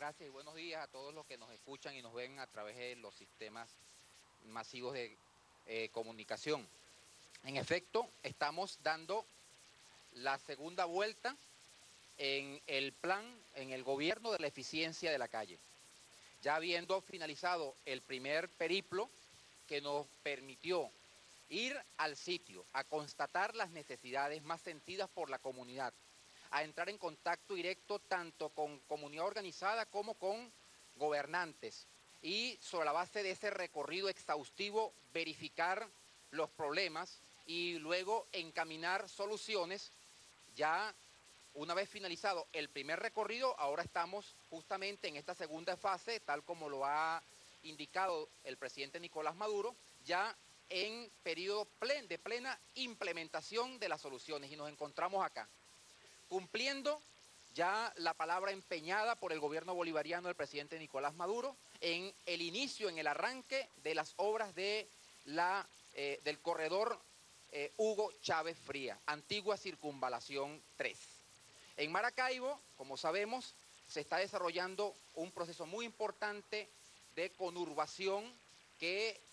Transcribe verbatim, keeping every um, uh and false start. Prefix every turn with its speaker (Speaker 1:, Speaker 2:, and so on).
Speaker 1: gracias y buenos días a todos los que nos escuchan y nos ven a través de los sistemas masivos de eh, comunicación. En efecto, estamos dando la segunda vuelta en el plan, en el gobierno de la eficiencia de la calle. Ya habiendo finalizado el primer periplo que nos permitió ir al sitio, a constatar las necesidades más sentidas por la comunidad, a entrar en contacto directo tanto con comunidad organizada como con gobernantes y sobre la base de ese recorrido exhaustivo verificar los problemas y luego encaminar soluciones. Ya una vez finalizado el primer recorrido, ahora estamos justamente en esta segunda fase, tal como lo ha indicado el presidente Nicolás Maduro, ya en periodo plen, de plena implementación de las soluciones y nos encontramos acá, cumpliendo ya la palabra empeñada por el gobierno bolivariano del presidente Nicolás Maduro en el inicio, en el arranque de las obras de la, eh, del corredor eh, Hugo Chávez Fría, antigua circunvalación tres. En Maracaibo, como sabemos, se está desarrollando un proceso muy importante de conurbación que